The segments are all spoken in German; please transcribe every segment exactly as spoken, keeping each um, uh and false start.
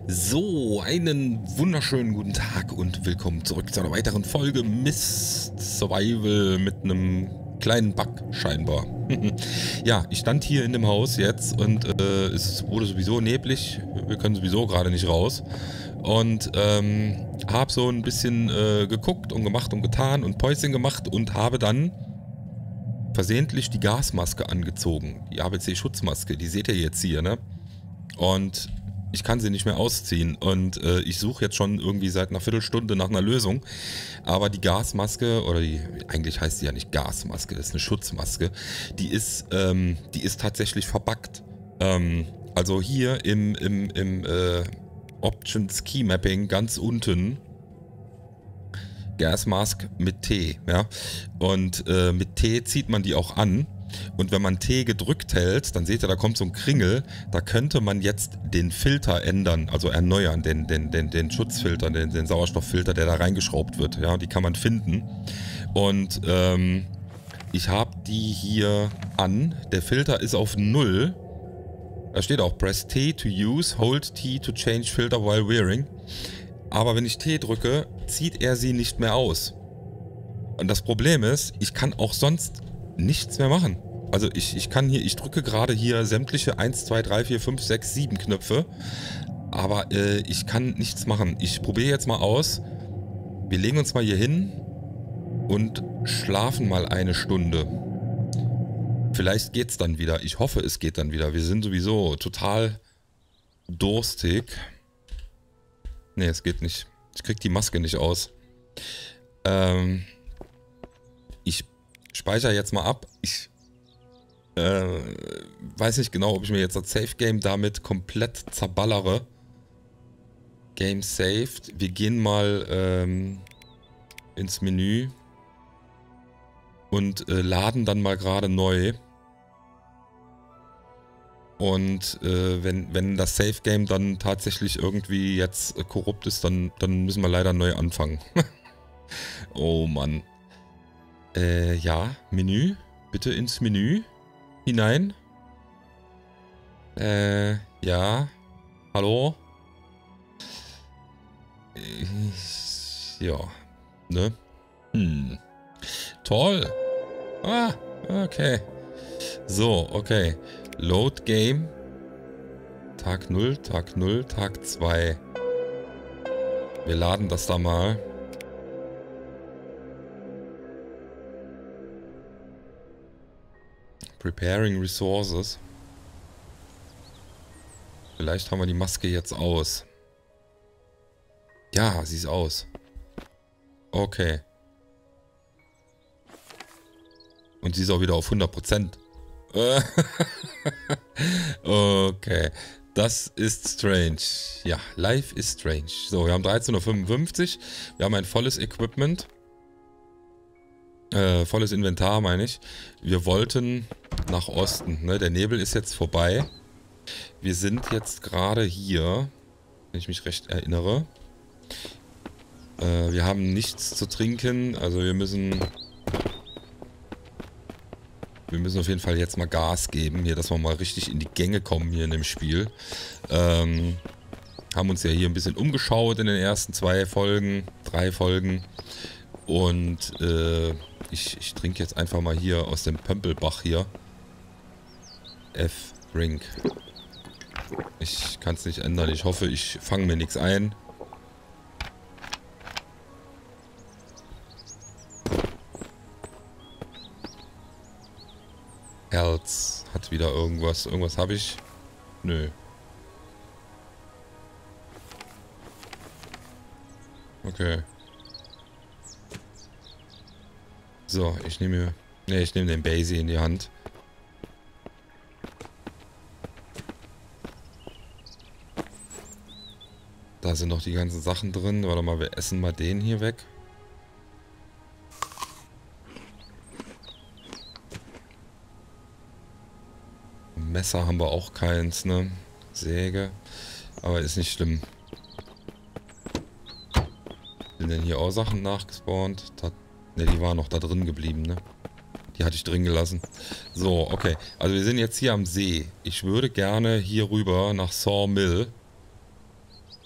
So, einen wunderschönen guten Tag und willkommen zurück zu einer weiteren Folge Mist Survival mit einem kleinen Bug scheinbar. Ja, ich stand hier in dem Haus jetzt und äh, es wurde sowieso neblig, wir können sowieso gerade nicht raus und ähm, habe so ein bisschen äh, geguckt und gemacht und getan und Päuschen gemacht und habe dann versehentlich die Gasmaske angezogen, die A B C-Schutzmaske, die seht ihr jetzt hier, ne? Und ich kann sie nicht mehr ausziehen und äh, ich suche jetzt schon irgendwie seit einer Viertelstunde nach einer Lösung, aber die Gasmaske, oder die, eigentlich heißt sie ja nicht Gasmaske, das ist eine Schutzmaske, die ist, ähm, die ist tatsächlich verbuggt. Ähm, also hier im, im, im äh, Options Key Mapping ganz unten, Gasmask mit T, ja, und äh, mit T zieht man die auch an. Und wenn man T gedrückt hält, dann seht ihr, da kommt so ein Kringel, da könnte man jetzt den Filter ändern, also erneuern, den, den, den, den Schutzfilter, den, den Sauerstofffilter, der da reingeschraubt wird, ja, die kann man finden. Und ähm, ich habe die hier an, der Filter ist auf null, da steht auch Press T to use, Hold T to change filter while wearing, aber wenn ich T drücke, zieht er sie nicht mehr aus. Und das Problem ist, ich kann auch sonst nichts mehr machen. Also ich, ich kann hier, ich drücke gerade hier sämtliche eins, zwei, drei, vier, fünf, sechs, sieben Knöpfe, aber äh, ich kann nichts machen. Ich probiere jetzt mal aus. Wir legen uns mal hier hin und schlafen mal eine Stunde. Vielleicht geht's dann wieder. Ich hoffe, es geht dann wieder. Wir sind sowieso total durstig. Ne, es geht nicht. Ich krieg die Maske nicht aus. Ähm, ich speichere jetzt mal ab. Ich äh, weiß nicht genau, ob ich mir jetzt das Safe Game damit komplett zerballere. Game saved. Wir gehen mal ähm, ins Menü und äh, laden dann mal gerade neu. Und äh, wenn, wenn das Safe Game dann tatsächlich irgendwie jetzt äh, korrupt ist, dann, dann müssen wir leider neu anfangen. Oh Mann. Äh, ja, Menü. Bitte ins Menü hinein. Äh, ja. Hallo? Ich, ja. Ne? Hm. Toll. Ah, okay. So, okay. Load Game. Tag null, Tag null, Tag zwei. Wir laden das da mal. Preparing Resources. Vielleicht haben wir die Maske jetzt aus. Ja, sie ist aus. Okay. Und sie ist auch wieder auf hundert Prozent. Okay. Das ist strange. Ja, life is strange. So, wir haben dreizehn Uhr fünfundfünfzig. Wir haben ein volles Equipment. Äh, volles Inventar, meine ich. Wir wollten nach Osten. Ne? Der Nebel ist jetzt vorbei. Wir sind jetzt gerade hier, wenn ich mich recht erinnere. Äh, wir haben nichts zu trinken. Also wir müssen... Wir müssen auf jeden Fall jetzt mal Gas geben, hier, dass wir mal richtig in die Gänge kommen hier in dem Spiel. Ähm, haben uns ja hier ein bisschen umgeschaut in den ersten zwei Folgen, drei Folgen. Und äh, ich, ich trinke jetzt einfach mal hier aus dem Pömpelbach hier. F. Drink. Ich kann es nicht ändern. Ich hoffe, ich fange mir nichts ein. Herz hat wieder irgendwas. Irgendwas habe ich? Nö. Okay. So, ich nehme... Ne, ich nehme den Basie in die Hand. Da sind noch die ganzen Sachen drin. Warte mal, wir essen mal den hier weg. Messer haben wir auch keins, ne? Säge. Aber ist nicht schlimm. Sind denn hier auch Sachen nachgespawnt? Ne, die waren noch da drin geblieben, ne? Die hatte ich drin gelassen. So, okay. Also wir sind jetzt hier am See. Ich würde gerne hier rüber nach Sawmill.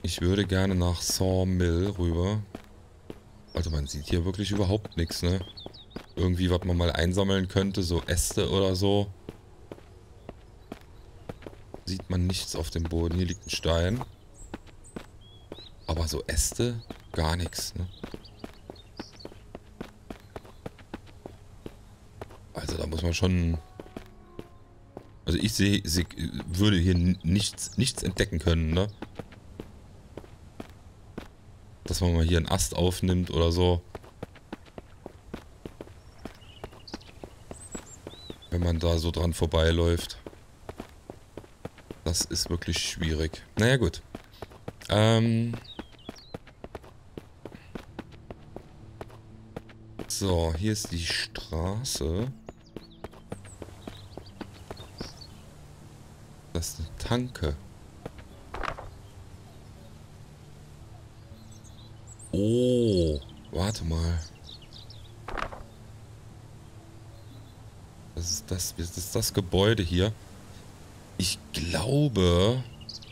Ich würde gerne nach Sawmill rüber. Also man sieht hier wirklich überhaupt nichts, ne? Irgendwie, was man mal einsammeln könnte, so Äste oder so. Sieht man nichts auf dem Boden. Hier liegt ein Stein. Aber so Äste, gar nichts, ne? Also da muss man schon... Also ich sehe, seh, würde hier nichts, nichts entdecken können, ne? Dass man mal hier einen Ast aufnimmt oder so. Wenn man da so dran vorbeiläuft. Das ist wirklich schwierig. Naja, gut. Ähm... So, hier ist die Straße. Das ist eine Tanke. Oh, warte mal. Das ist das, das ist das Gebäude hier. Ich glaube,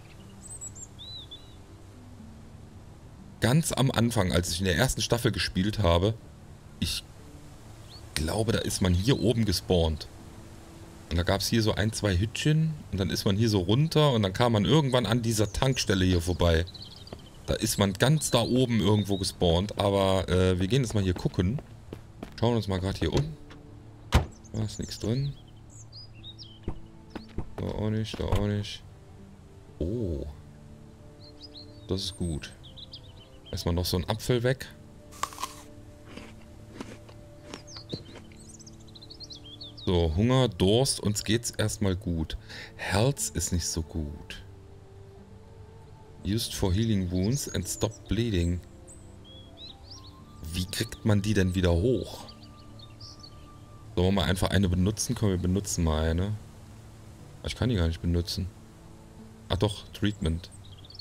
ganz am Anfang, als ich in der ersten Staffel gespielt habe, ich glaube, da ist man hier oben gespawnt. Und da gab es hier so ein, zwei Hütchen und dann ist man hier so runter und dann kam man irgendwann an dieser Tankstelle hier vorbei. Da ist man ganz da oben irgendwo gespawnt, aber äh, wir gehen jetzt mal hier gucken. Schauen uns mal gerade hier um. Da ist nichts drin. Da auch nicht, da auch nicht. Oh. Das ist gut. Erstmal noch so ein Apfel weg. So, Hunger, Durst, uns geht's erstmal gut. Health ist nicht so gut. Used for healing wounds and stop bleeding. Wie kriegt man die denn wieder hoch? Sollen wir mal einfach eine benutzen? Komm, wir benutzen mal eine. Ich kann die gar nicht benutzen. Ah doch, Treatment.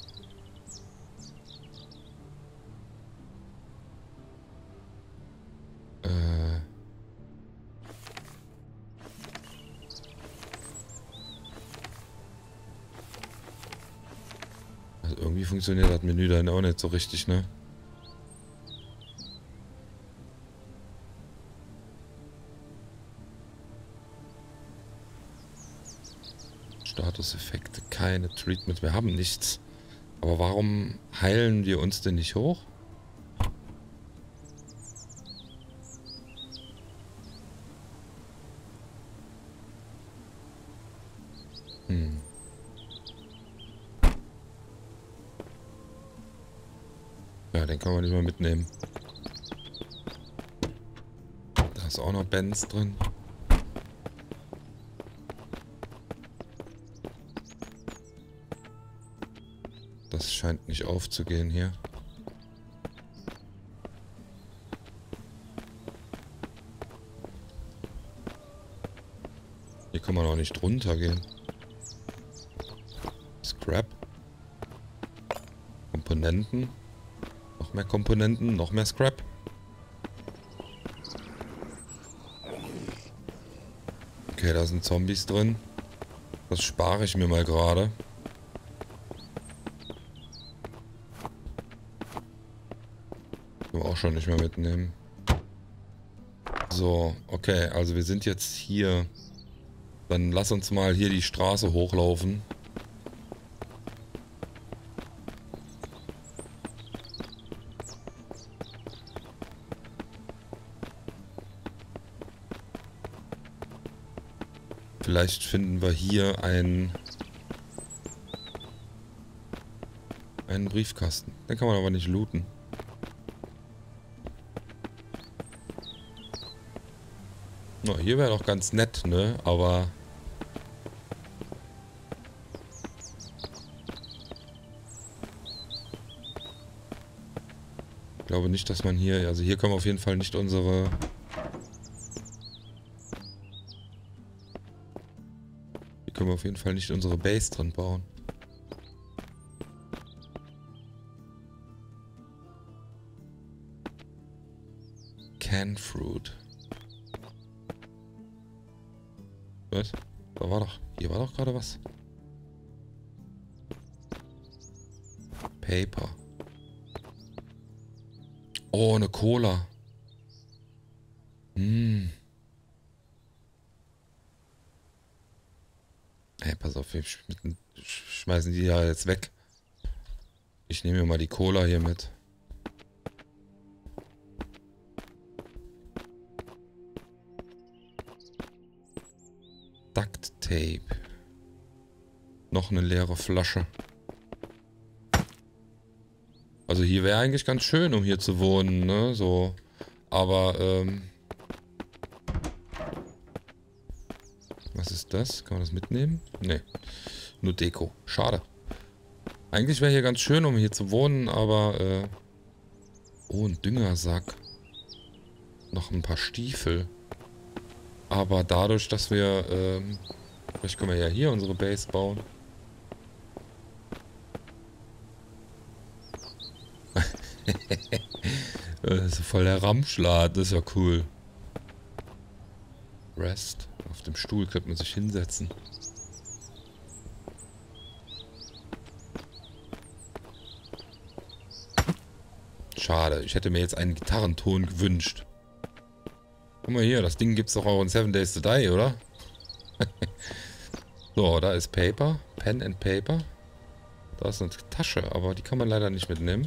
Äh... Also irgendwie funktioniert das Menü dann auch nicht so richtig, ne? Statuseffekte, keine Treatment, wir haben nichts. Aber warum heilen wir uns denn nicht hoch? Hm. Ja, den kann man nicht mal mitnehmen. Da ist auch noch Benz drin. Das scheint nicht aufzugehen hier. Hier kann man auch nicht drunter gehen. Scrap. Komponenten. Noch mehr Komponenten, noch mehr Scrap. Okay, da sind Zombies drin. Das spare ich mir mal gerade. Können wir auch schon nicht mehr mitnehmen. So, okay, also wir sind jetzt hier. Dann lass uns mal hier die Straße hochlaufen. Vielleicht finden wir hier einen, einen Briefkasten. Den kann man aber nicht looten. Na, hier wäre doch ganz nett, ne? Aber... Ich glaube nicht, dass man hier... Also hier können wir auf jeden Fall nicht unsere... Hier können wir auf jeden Fall nicht unsere Base drin bauen. Canned Fruit. Was? Da war doch... Hier war doch gerade was. Paper. Oh, eine Cola. Hm. Hey, pass auf, wir sch schmeißen die ja jetzt weg. Ich nehme mir mal die Cola hier mit. Duct Tape. Noch eine leere Flasche. Also hier wäre eigentlich ganz schön, um hier zu wohnen, ne? So. Aber, ähm... was ist das? Kann man das mitnehmen? Ne. Nur Deko. Schade. Eigentlich wäre hier ganz schön, um hier zu wohnen, aber, äh... oh, ein Düngersack. Noch ein paar Stiefel. Aber dadurch, dass wir, ähm... vielleicht können wir ja hier unsere Base bauen. Das ist voll der Ramschlad, das ist ja cool. Rest. Auf dem Stuhl könnte man sich hinsetzen. Schade, ich hätte mir jetzt einen Gitarrenton gewünscht. Guck mal hier, das Ding gibt's doch auch in Seven Days to Die, oder? So, da ist Paper. Pen and Paper. Da ist eine Tasche, aber die kann man leider nicht mitnehmen.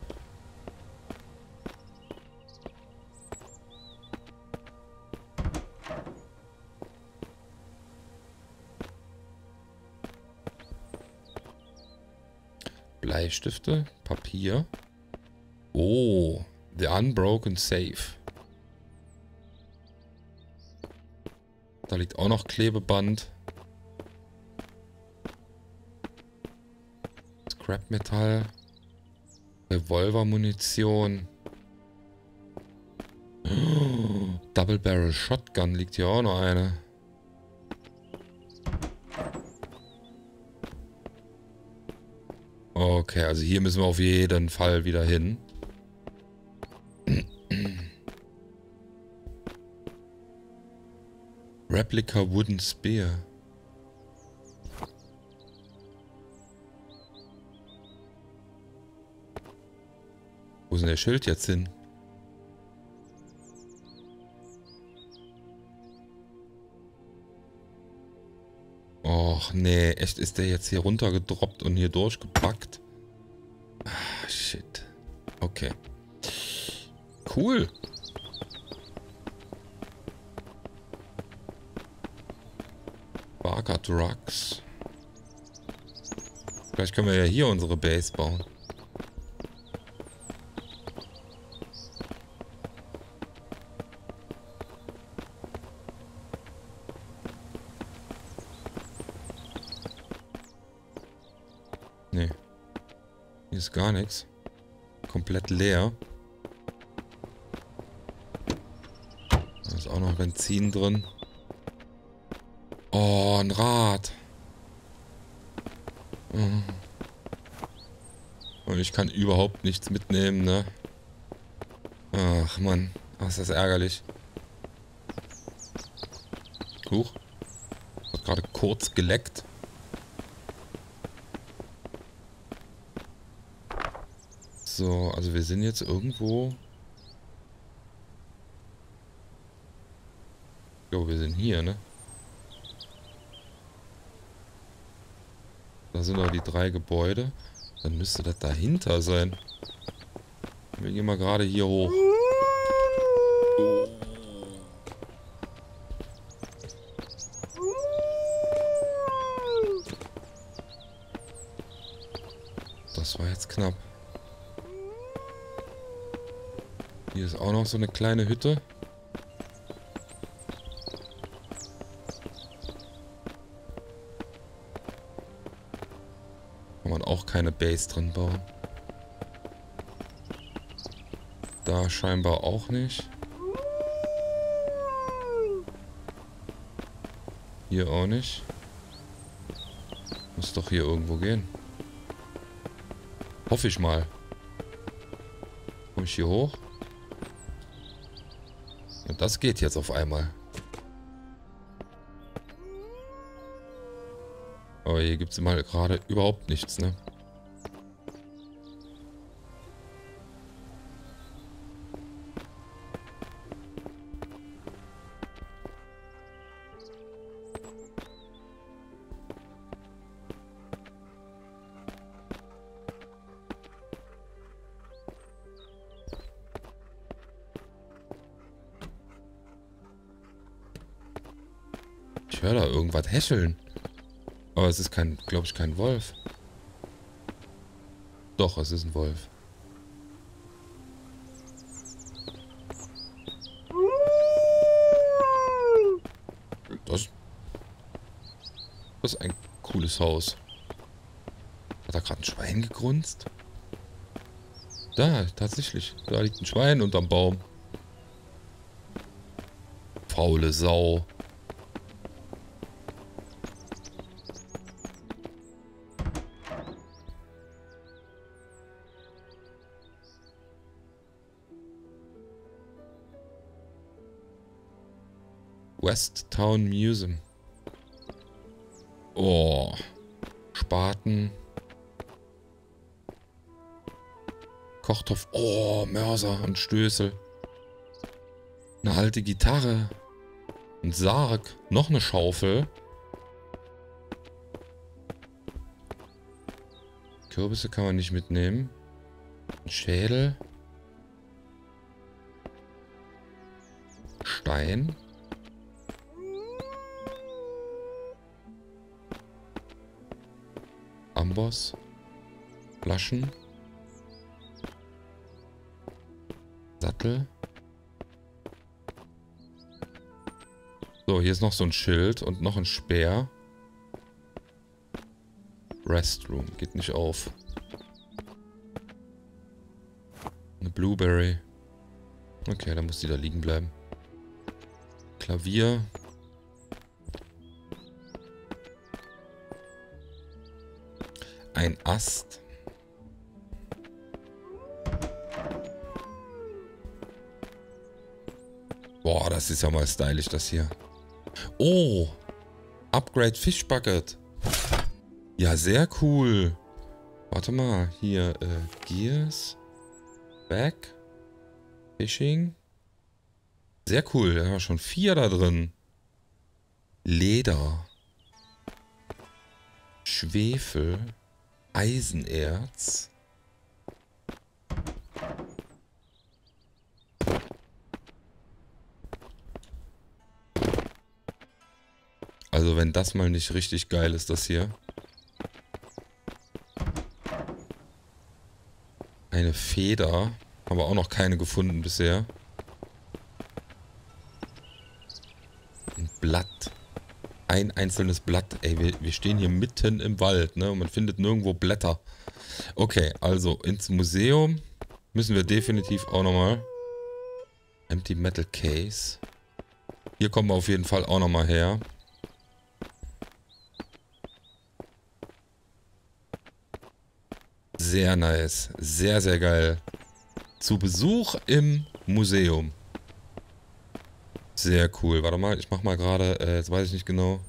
Bleistifte, Papier. Oh, The Unbroken Safe. Da liegt auch noch Klebeband. Scrap-Metall. Revolver-Munition. Oh, Double Barrel Shotgun liegt hier auch noch eine. Okay, also hier müssen wir auf jeden Fall wieder hin. Replica Wooden Spear. Wo ist denn der Schild jetzt hin? Och nee, echt ist der jetzt hier runtergedroppt und hier durchgepackt? Ah, shit. Okay. Cool. Barker Drugs. Vielleicht können wir ja hier unsere Base bauen. Nee. Hier ist gar nichts. Komplett leer. Da ist auch noch Benzin drin. Oh, ein Rad. Und ich kann überhaupt nichts mitnehmen, ne? Ach, Mann. Ach, ist das ärgerlich. Huch. Hat gerade kurz geleckt. So, also wir sind jetzt irgendwo... Jo, wir sind hier, ne? Da sind doch die drei Gebäude. Dann müsste das dahinter sein. Wir gehen mal gerade hier hoch. Das war jetzt knapp. Hier ist auch noch so eine kleine Hütte. Kann man auch keine Base drin bauen. Da scheinbar auch nicht. Hier auch nicht. Muss doch hier irgendwo gehen. Hoffe ich mal. Komme ich hier hoch? Und das geht jetzt auf einmal. Aber hier gibt es mal gerade überhaupt nichts, ne? höre da irgendwas häscheln. Aber es ist kein, glaube ich, kein Wolf. Doch, es ist ein Wolf. Das, das ist ein cooles Haus. Hat da gerade ein Schwein gegrunzt? Da, tatsächlich. Da liegt ein Schwein unterm Baum. Faule Sau. West Town Museum. Oh. Spaten. Kochtopf. Oh, Mörser und Stößel. Eine alte Gitarre. Ein Sarg. Noch eine Schaufel. Kürbisse kann man nicht mitnehmen. Ein Schädel. Stein. Amboss. Flaschen. Sattel. So, hier ist noch so ein Schild und noch ein Speer. Restroom. Geht nicht auf. Eine Blueberry. Okay, dann muss die da liegen bleiben. Klavier. Ein Ast. Boah, das ist ja mal stylisch, das hier. Oh, Upgrade Fish Bucket. Ja, sehr cool. Warte mal, hier, äh, Gears. Back. Fishing. Sehr cool, da war schon vier da drin. Leder. Schwefel. Eisenerz. Also wenn das mal nicht richtig geil ist, das hier. Eine Feder. Aber auch noch keine gefunden bisher. Ein Blatt. Ein einzelnes Blatt. Ey, wir, wir stehen hier mitten im Wald, ne? Und man findet nirgendwo Blätter. Okay, also ins Museum müssen wir definitiv auch nochmal. Empty Metal Case. Hier kommen wir auf jeden Fall auch nochmal her. Sehr nice. Sehr, sehr geil. Zu Besuch im Museum. Sehr cool. Warte mal, ich mach mal gerade, äh, jetzt weiß ich nicht genau.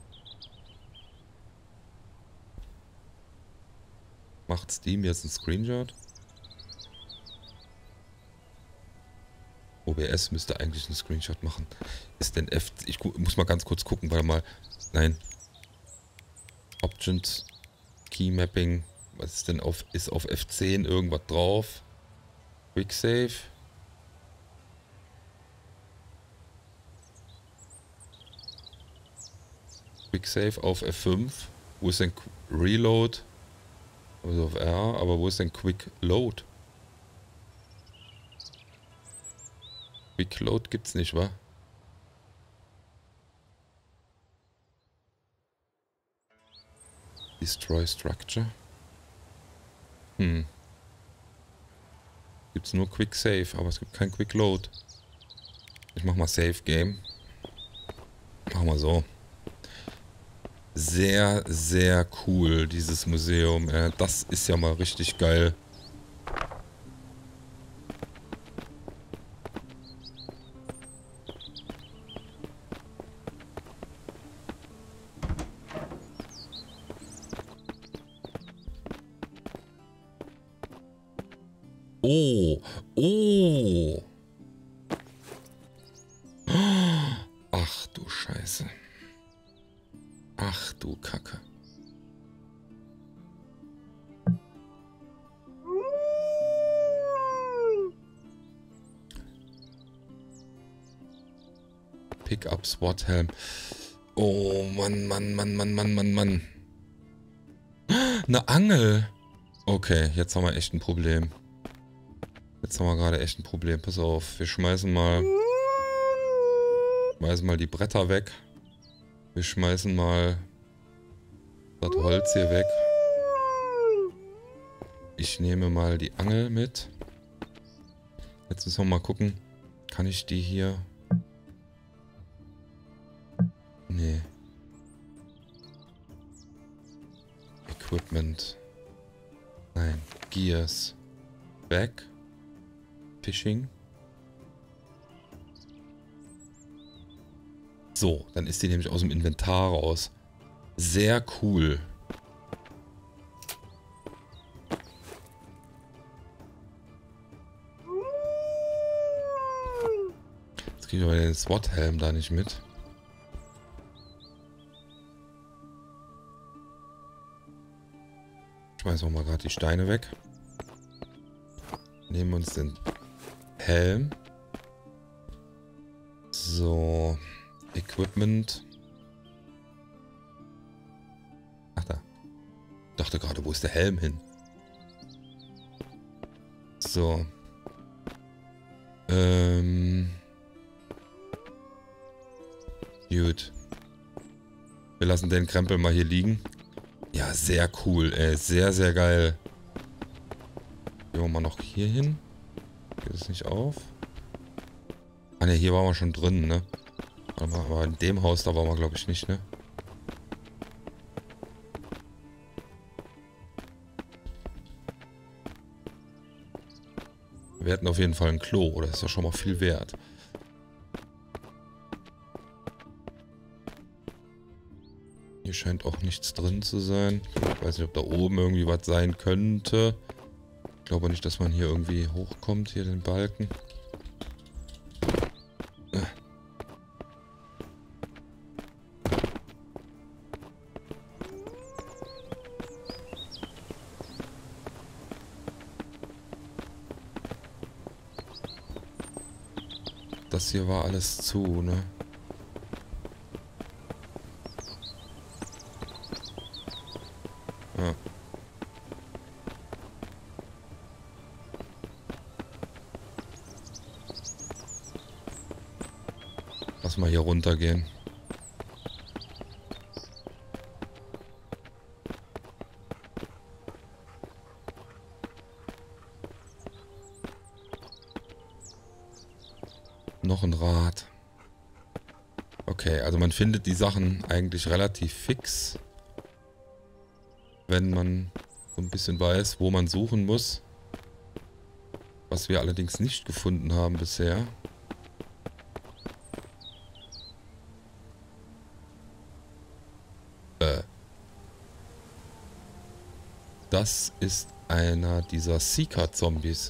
Macht Steam jetzt einen Screenshot? O B S müsste eigentlich einen Screenshot machen. Ist denn F... Ich muss mal ganz kurz gucken, warte mal. Nein. Options. Key Mapping. Was ist denn auf... Ist auf F zehn irgendwas drauf? Quick Save. Quick Save auf F fünf. Wo ist denn Reload? Also auf R, aber wo ist denn Quick Load? Quick Load gibt's nicht, wa? Destroy Structure. Hm. Gibt's nur Quick Save, aber es gibt kein Quick Load. Ich mach mal Save Game. Machen wir so. Sehr, sehr cool, dieses Museum. Äh, das ist ja mal richtig geil. Oh, oh. Ach du Scheiße. Ach du Kacke. Pick up SWAT Helm. Oh, Mann, Mann, Mann, Mann, Mann, Mann, Mann. Eine Angel. Okay, jetzt haben wir echt ein Problem. Jetzt haben wir gerade echt ein Problem. Pass auf, wir schmeißen mal... Schmeißen mal die Bretter weg. Wir schmeißen mal das Holz hier weg. Ich nehme mal die Angel mit. Jetzt müssen wir mal gucken. Kann ich die hier... Nee. Equipment. Nein. Gears. Back. Fishing. So, dann ist die nämlich aus dem Inventar raus. Sehr cool. Jetzt kriege ich aber den SWAT-Helm da nicht mit. Schmeißen wir mal gerade die Steine weg. Nehmen uns den Helm. So. Equipment. Ach da. Ich dachte gerade, wo ist der Helm hin? So. Ähm. Gut. Wir lassen den Krempel mal hier liegen. Ja, sehr cool, ey. Sehr, sehr geil. Gehen wir mal noch hier hin. Geht es nicht auf? Ah ne, hier waren wir schon drin, ne? Aber in dem Haus, da waren wir, glaube ich, nicht, ne? Wir hätten auf jeden Fall ein Klo, oder ist ja schon mal viel wert. Hier scheint auch nichts drin zu sein. Ich weiß nicht, ob da oben irgendwie was sein könnte. Ich glaube nicht, dass man hier irgendwie hochkommt, hier den Balken. Das hier war alles zu, ne? Ja. Lass mal hier runtergehen. Noch ein Rad. Okay, also man findet die Sachen eigentlich relativ fix, wenn man so ein bisschen weiß, wo man suchen muss. Was wir allerdings nicht gefunden haben bisher. Äh. Das ist einer dieser Seeker-Zombies.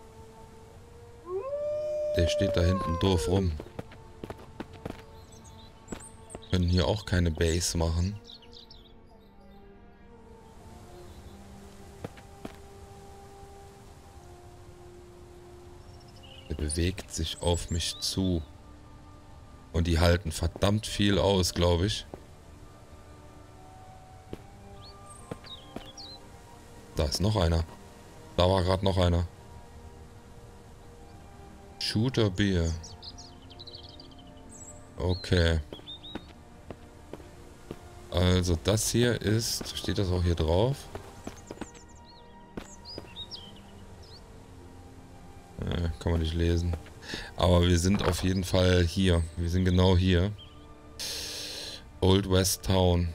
Der steht da hinten doof rum. Können hier auch keine Base machen. Der bewegt sich auf mich zu. Und die halten verdammt viel aus, glaube ich. Da ist noch einer. Da war gerade noch einer. Shooter Beer. Okay. Also das hier ist... Steht das auch hier drauf? Äh, kann man nicht lesen. Aber wir sind auf jeden Fall hier. Wir sind genau hier. Old West Town.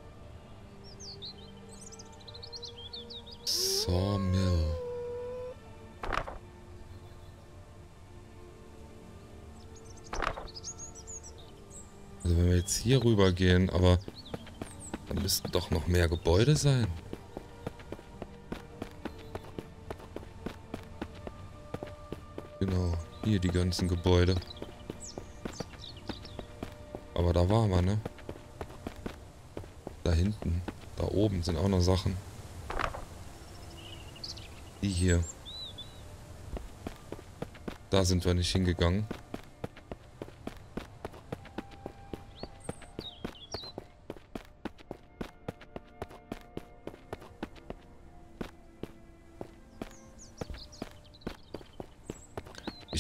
Sawmill. Also wenn wir jetzt hier rüber gehen, aber dann müssten doch noch mehr Gebäude sein. Genau, hier die ganzen Gebäude. Aber da waren wir, ne? Da hinten, da oben sind auch noch Sachen. Die hier. Da sind wir nicht hingegangen.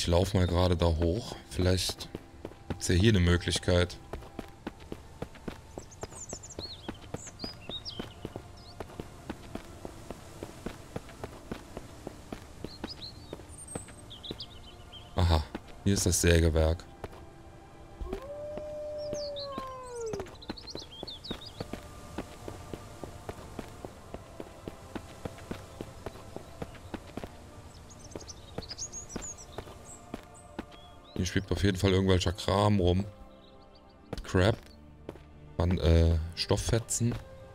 ich laufe mal gerade da hoch. Vielleicht gibt es ja hier eine Möglichkeit. Aha, hier ist das Sägewerk. Hier schwebt auf jeden Fall irgendwelcher Kram rum. Crap. Dann, äh, Stofffetzen.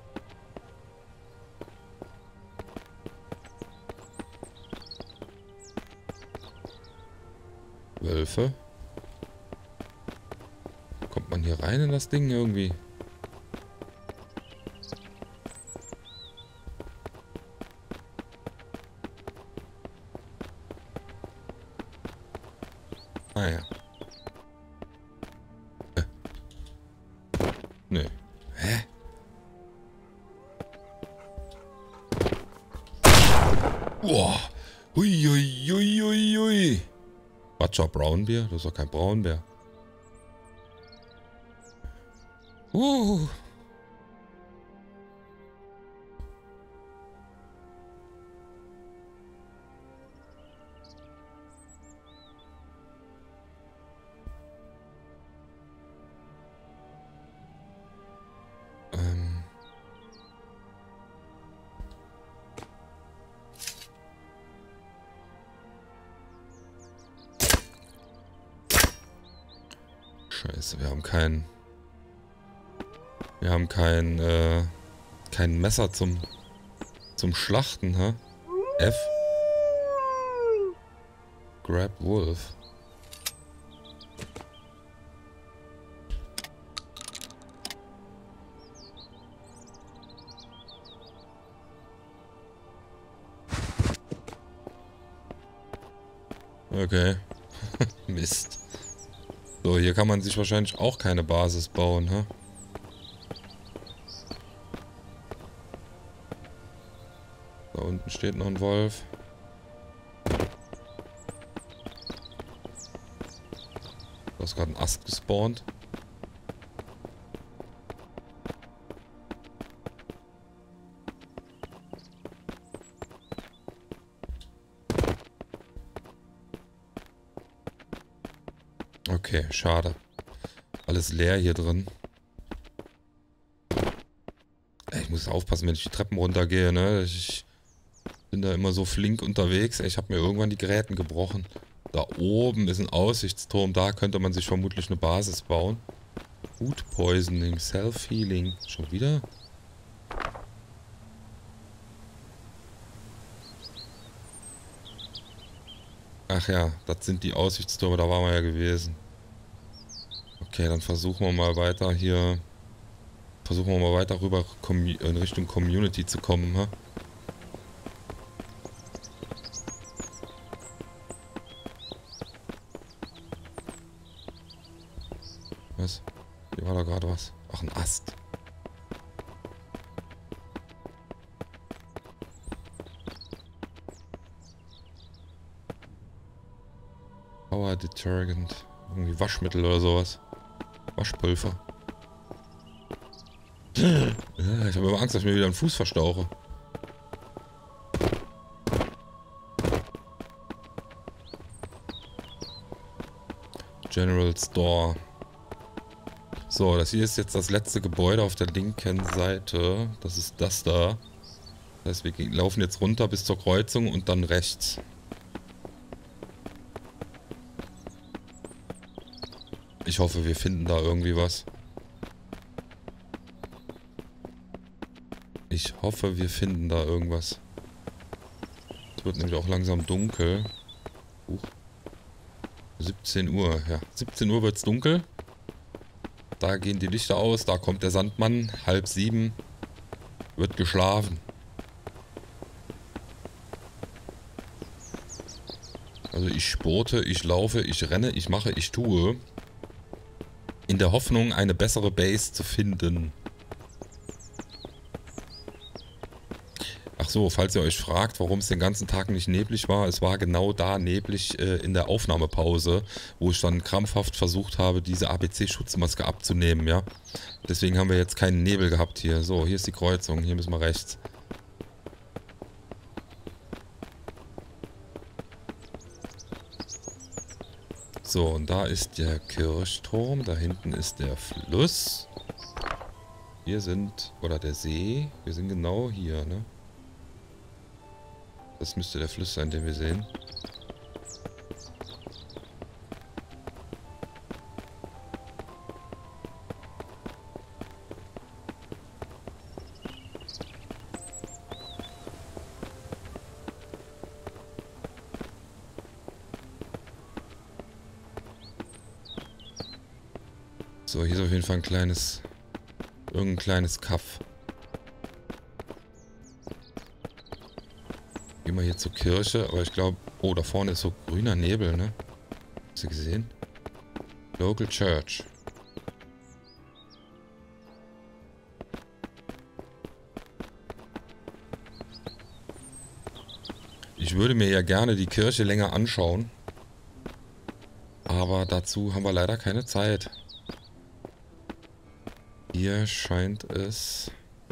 Wölfe. Kommt man hier rein in das Ding irgendwie? Ah ja. Äh. Nö. Hä? Boah. Hui, hui, hui, hui, hui. Butcher Braunbär? Das ist doch kein Braunbär. Uh. Ähm. Scheiße, wir haben kein... Wir haben kein, äh... kein Messer zum... zum Schlachten, hä? F. Grab Wolf. Okay. Mist. So, hier kann man sich wahrscheinlich auch keine Basis bauen, hä? Da unten steht noch ein Wolf. Da ist gerade ein Ast gespawnt. Okay, schade. Alles leer hier drin. Ich muss aufpassen, wenn ich die Treppen runtergehe, ne? Ich bin da immer so flink unterwegs. Ich habe mir irgendwann die Gräten gebrochen. Da oben ist ein Aussichtsturm. Da könnte man sich vermutlich eine Basis bauen. Food Poisoning, Self-Healing. Schon wieder? Ach ja, das sind die Aussichtstürme. Da waren wir ja gewesen. Okay, dann versuchen wir mal weiter hier... Versuchen wir mal weiter rüber in Richtung Community zu kommen, ha? Was? Hier war da gerade was. Ach, ein Ast. Power Detergent. Irgendwie Waschmittel oder sowas. Waschpulver. Ja, ich habe immer Angst, dass ich mir wieder einen Fuß verstauche. General Store. So, das hier ist jetzt das letzte Gebäude auf der linken Seite. Das ist das da. Das heißt, wir laufen jetzt runter bis zur Kreuzung und dann rechts. Ich hoffe, wir finden da irgendwie was. Ich hoffe, wir finden da irgendwas. Es wird nämlich auch langsam dunkel. Huch. siebzehn Uhr, ja. siebzehn Uhr wird es dunkel. Da gehen die Lichter aus, da kommt der Sandmann. Halb sieben wird geschlafen. Also ich sporte, ich laufe, ich renne, ich mache, ich tue. In der Hoffnung, eine bessere Base zu finden. Ach So, falls ihr euch fragt, warum es den ganzen Tag nicht neblig war, es war genau da neblig äh, in der Aufnahmepause, wo ich dann krampfhaft versucht habe, diese A B C-Schutzmaske abzunehmen, ja. Deswegen haben wir jetzt keinen Nebel gehabt hier. So, hier ist die Kreuzung, hier müssen wir rechts. So, und da ist der Kirchturm, da hinten ist der Fluss. Wir sind, oder der See, wir sind genau hier, ne? Das müsste der Fluss sein, den wir sehen. So, hier ist auf jeden Fall ein kleines, irgendein kleines Kaff. Gehen wir hier zur Kirche, aber ich glaube, oh, da vorne ist so grüner Nebel, ne? Hast du gesehen? Local Church. Ich würde mir ja gerne die Kirche länger anschauen, aber dazu haben wir leider keine Zeit. Hier scheint es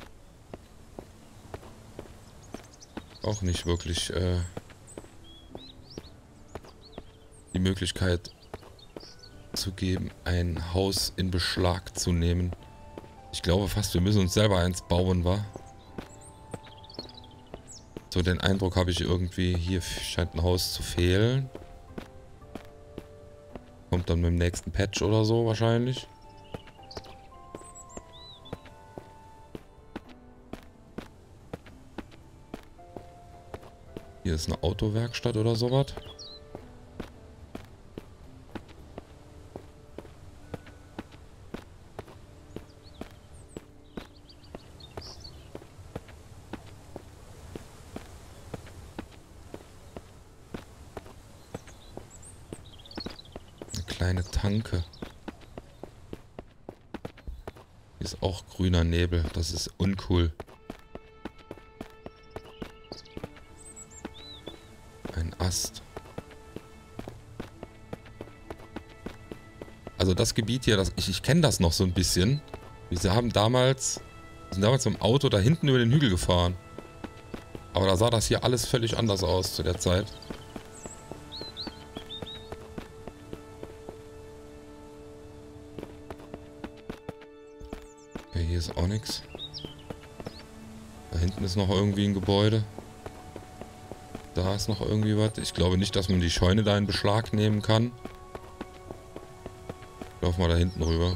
auch nicht wirklich äh, die Möglichkeit zu geben, ein Haus in Beschlag zu nehmen. Ich glaube fast, wir müssen uns selber eins bauen, wa? So, den Eindruck habe ich irgendwie, hier scheint ein Haus zu fehlen. Kommt dann mit dem nächsten Patch oder so wahrscheinlich. Hier ist eine Autowerkstatt oder sowas. Eine kleine Tanke. Hier ist auch grüner Nebel. Das ist uncool. Ein Ast. Also das Gebiet hier, das, ich, ich kenne das noch so ein bisschen. Wir haben damals, wir sind damals im Auto da hinten über den Hügel gefahren. Aber da sah das hier alles völlig anders aus zu der Zeit. Okay, hier ist auch nichts. Da hinten ist noch irgendwie ein Gebäude. Da ist noch irgendwie was. Ich glaube nicht, dass man die Scheune da in Beschlag nehmen kann. Ich lauf mal da hinten rüber.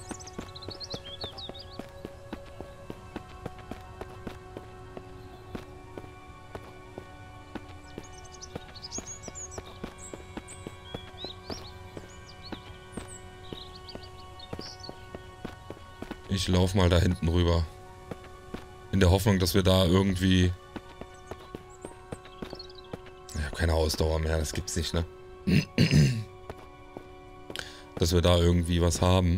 Ich lauf mal da hinten rüber. In der Hoffnung, dass wir da irgendwie... Keine Ausdauer mehr, das gibt's nicht, ne? Dass wir da irgendwie was haben.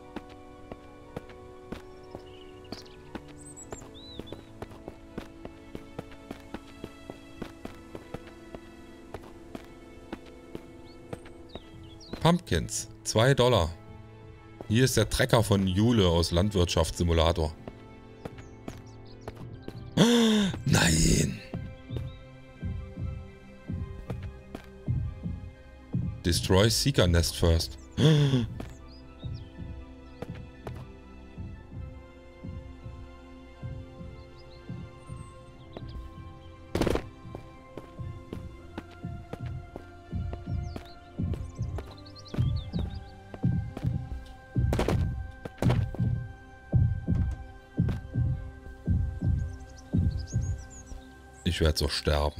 Pumpkins, zwei Dollar. Hier ist der Trecker von Jule aus Landwirtschaftssimulator. Nein! Destroy Seeker Nest first. Ich werde so sterben.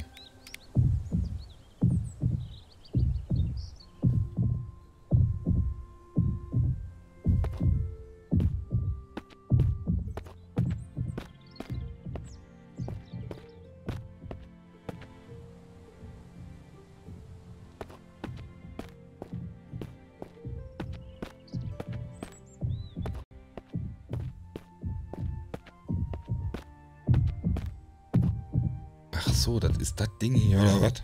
so, das ist das Ding hier, oder was?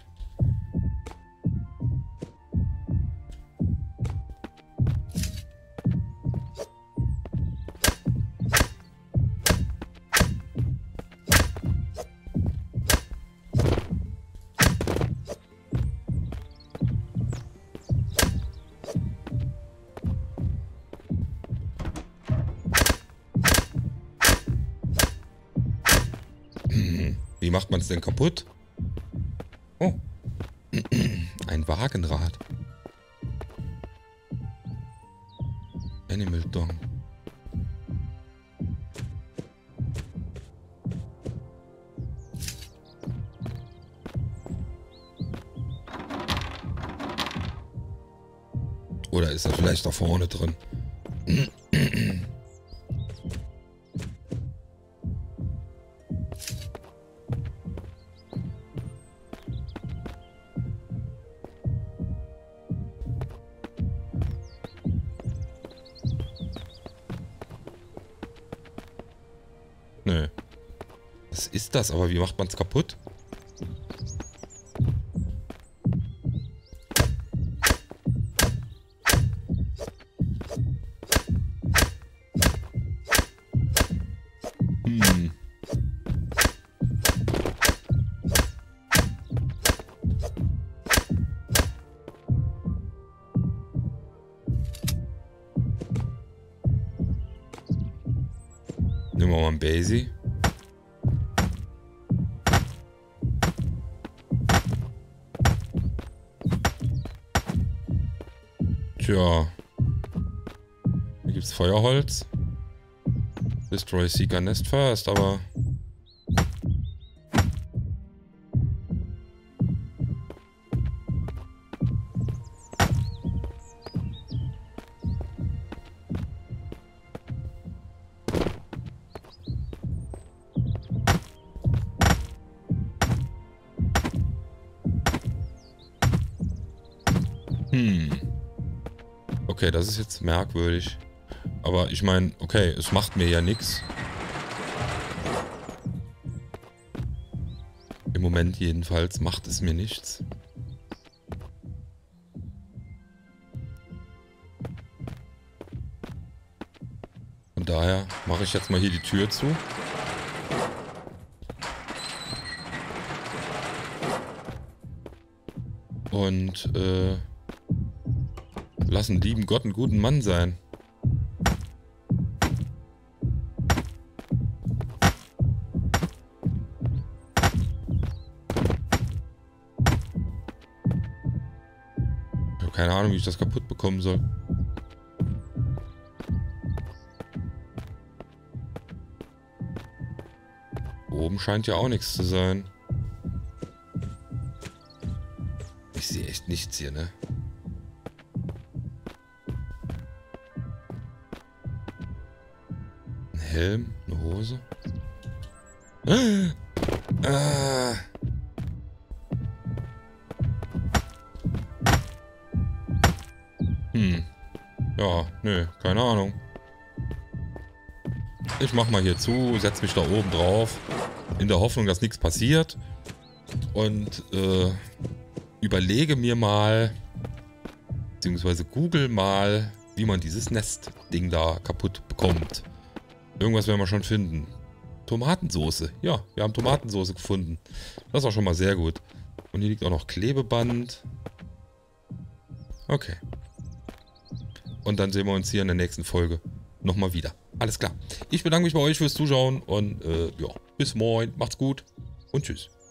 Wie macht man es denn kaputt? Oh. Ein Wagenrad. Animal Dong. Oder ist das vielleicht da vorne drin? Nö. Was ist das? Aber wie macht man es kaputt? Hm. Nehmen wir mal einen Basie. Tja. Hier gibt's Feuerholz. Destroy Seeker Nest first, aber... Hm. Okay, das ist jetzt merkwürdig. Aber ich meine, okay, es macht mir ja nichts. Im Moment jedenfalls macht es mir nichts. Von daher mache ich jetzt mal hier die Tür zu. Und äh, lass einen lieben Gott einen guten Mann sein. Ich habe keine Ahnung, wie ich das kaputt bekommen soll. Oben scheint ja auch nichts zu sein. Ich sehe echt nichts hier, ne? Ein Helm, eine Hose. Ah. Hm. Ja, nö, keine Ahnung. Ich mach mal hier zu, setz mich da oben drauf. In der Hoffnung, dass nichts passiert. Und äh, überlege mir mal, beziehungsweise google mal, wie man dieses Nest-Ding da kaputt bekommt. Irgendwas werden wir schon finden. Tomatensoße. Ja, wir haben Tomatensoße gefunden. Das ist auch schon mal sehr gut. Und hier liegt auch noch Klebeband. Okay. Und dann sehen wir uns hier in der nächsten Folge nochmal wieder. Alles klar. Ich bedanke mich bei euch fürs Zuschauen und äh, ja, bis morgen. Macht's gut und tschüss.